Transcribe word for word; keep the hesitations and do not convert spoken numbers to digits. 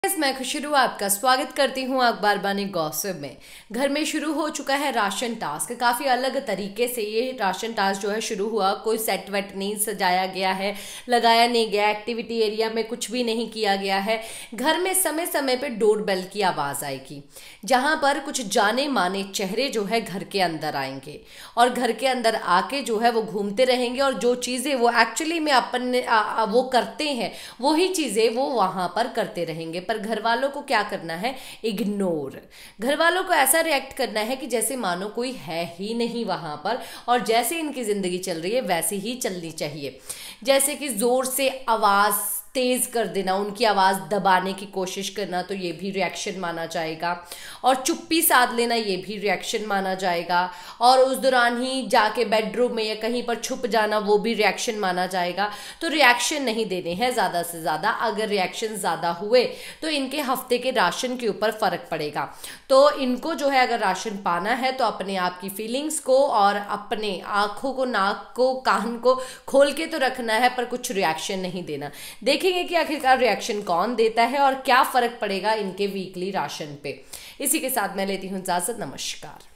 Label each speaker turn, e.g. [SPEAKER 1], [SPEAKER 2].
[SPEAKER 1] Yes, मैं खुशरू आपका स्वागत करती हूँ अखबार बानी गॉसिप में। घर में शुरू हो चुका है राशन टास्क। काफ़ी अलग तरीके से ये राशन टास्क जो है शुरू हुआ। कोई सेट वेट नहीं सजाया गया है, लगाया नहीं गया, एक्टिविटी एरिया में कुछ भी नहीं किया गया है। घर में समय समय पे डोर बेल की आवाज़ आएगी, जहाँ पर कुछ जाने माने चेहरे जो है घर के अंदर आएंगे और घर के अंदर आके जो है वो घूमते रहेंगे और जो चीज़ें वो एक्चुअली में अपन वो करते हैं वही चीज़ें वो वहाँ पर करते रहेंगे। पर घर वालों को क्या करना है? इग्नोर। घर वालों को ऐसा रिएक्ट करना है कि जैसे मानो कोई है ही नहीं वहां पर, और जैसे इनकी जिंदगी चल रही है वैसे ही चलनी चाहिए। जैसे कि जोर से आवाज तेज कर देना, उनकी आवाज़ दबाने की कोशिश करना, तो ये भी रिएक्शन माना जाएगा। और चुप्पी साध लेना, ये भी रिएक्शन माना जाएगा। और उस दौरान ही जाके बेडरूम में या कहीं पर छुप जाना, वो भी रिएक्शन माना जाएगा। तो रिएक्शन नहीं देने हैं ज़्यादा से ज़्यादा। अगर रिएक्शन ज़्यादा हुए तो इनके हफ्ते के राशन के ऊपर फ़र्क पड़ेगा। तो इनको जो है अगर राशन पाना है तो अपने आप की फीलिंग्स को और अपने आँखों को, नाक को, कान को खोल के तो रखना है, पर कुछ रिएक्शन नहीं देना। देखेंगे कि आखिरकार रिएक्शन कौन देता है और क्या फर्क पड़ेगा इनके वीकली राशन पे। इसी के साथ मैं लेती हूं इजाजत। नमस्कार।